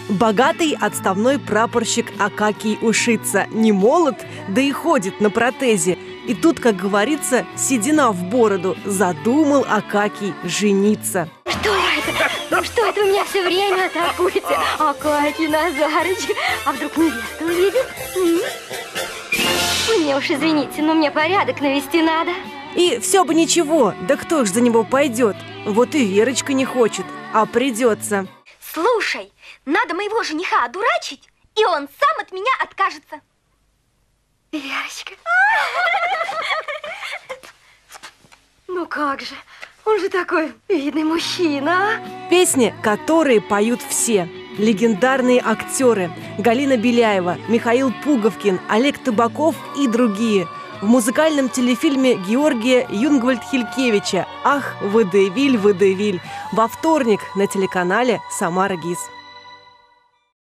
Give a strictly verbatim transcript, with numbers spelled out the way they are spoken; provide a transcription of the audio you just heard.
Богатый отставной прапорщик Акакий Ушица не молод, да и ходит на протезе. И тут, как говорится, седина в бороду, задумал Акакий жениться. Что это? Ну что это вы меня все время атакуете? Акакий Назарыч, а вдруг невеста увидит? М? Вы мне уж извините, но мне порядок навести надо. И все бы ничего, да кто ж за него пойдет? Вот и Верочка не хочет, а придется. Слушай, надо моего жениха одурачить, и он сам от меня откажется. Верочка. Ну как же, он же такой видный мужчина. Песни, которые поют все. Легендарные актеры Галина Беляева, Михаил Пуговкин, Олег Табаков и другие. В музыкальном телефильме Георгия Юнгвальд-Хилькевича «Ах, водевиль, водевиль» во вторник на телеканале «Самара ГИС».